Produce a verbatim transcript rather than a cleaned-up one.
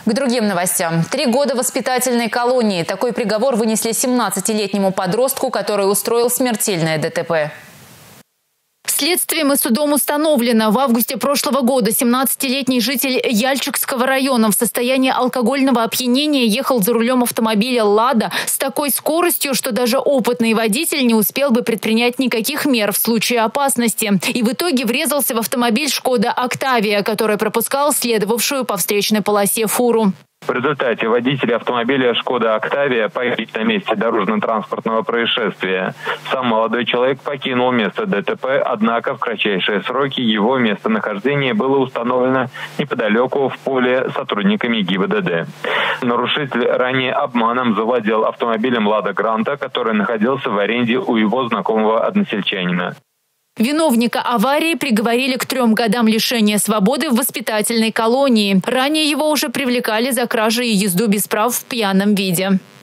К другим новостям. Три года воспитательной колонии. Такой приговор вынесли семнадцатилетнему подростку, который устроил смертельное ДТП. Следствием и судом установлено, в августе прошлого года семнадцатилетний житель Яльчикского района в состоянии алкогольного опьянения ехал за рулем автомобиля «Лада» с такой скоростью, что даже опытный водитель не успел бы предпринять никаких мер в случае опасности. И в итоге врезался в автомобиль «Шкода Октавия», который пропускал следовавшую по встречной полосе фуру. В результате водитель автомобиля «Шкода Октавия» погиб на месте дорожно-транспортного происшествия. Сам молодой человек покинул место ДТП, однако в кратчайшие сроки его местонахождение было установлено неподалеку в поле сотрудниками ГИБДД. Нарушитель ранее обманом завладел автомобилем «Лада Гранта», который находился в аренде у его знакомого односельчанина. Виновника аварии приговорили к трем годам лишения свободы в воспитательной колонии. Ранее его уже привлекали за кражу и езду без прав в пьяном виде.